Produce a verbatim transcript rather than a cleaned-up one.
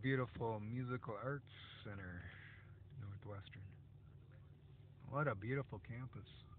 beautiful Musical Arts Center, Northwestern. What a beautiful campus.